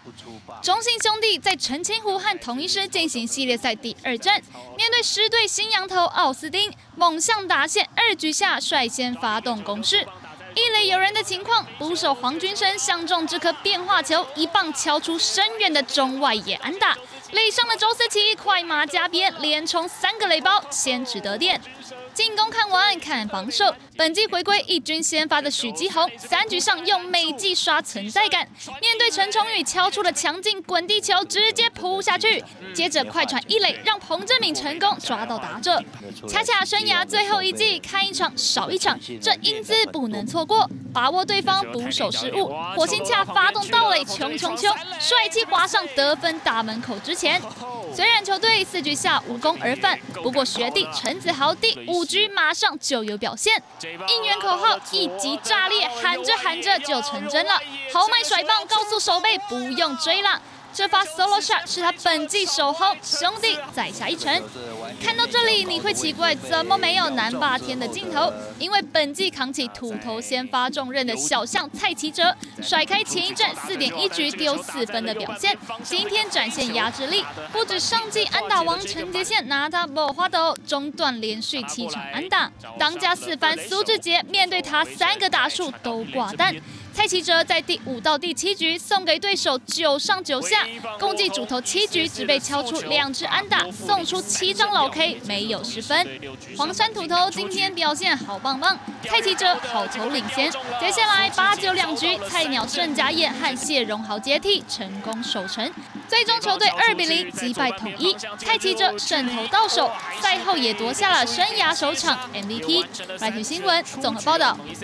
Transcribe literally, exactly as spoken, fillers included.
中信兄弟在澄清湖和同一师进行系列赛第二战，面对狮队新洋头奥斯汀，猛象打线二局下率先发动攻势。 一垒有人的情况，捕手黄君生相中这颗变化球，一棒敲出深远的中外野安打。垒上的周思齐快马加鞭，连冲三个垒包，先取得点。进攻看完，看防守。本季回归一军先发的许基宏，三局上用美技刷存在感，面对陈崇宇敲出了强劲滚地球，直接扑下去。接着快传一垒，让彭正敏成功抓到打者。恰恰生涯最后一季，看一场少一场，这英姿不能错过。 把握对方捕手失误，火星恰发动盗垒，冲冲冲，帅气滑上得分大门口之前。虽然球队四局下无功而返，不过学弟陈子豪第五局马上就有表现，应援口号一击炸裂，喊着喊着就成真了，豪迈甩棒告诉守备不用追了。 这发 solo shot 是他本季首轰，兄弟再下一城。看到这里，你会奇怪怎么没有南霸天的镜头？因为本季扛起土头先发重任的小将蔡奇哲，甩开前一战四点一局丢四分的表现，今天展现压制力，不止上季安打王陈杰宪拿他没花斗，中断连续七场安打，当家四番苏志杰面对他三个打数都挂蛋。 蔡奇哲在第五到第七局送给对手九上九下，共计主投七局只被敲出两支安打，送出七张老 K， 没有失分。黄山土头今天表现好棒棒，蔡奇哲好球领先。接下来八九两局，菜鸟盛家燕和谢荣豪接替，成功守成，最终球队二比零击败统一。蔡奇哲胜投到手，赛后也夺下了生涯首场 M V P。来听新闻综合报道。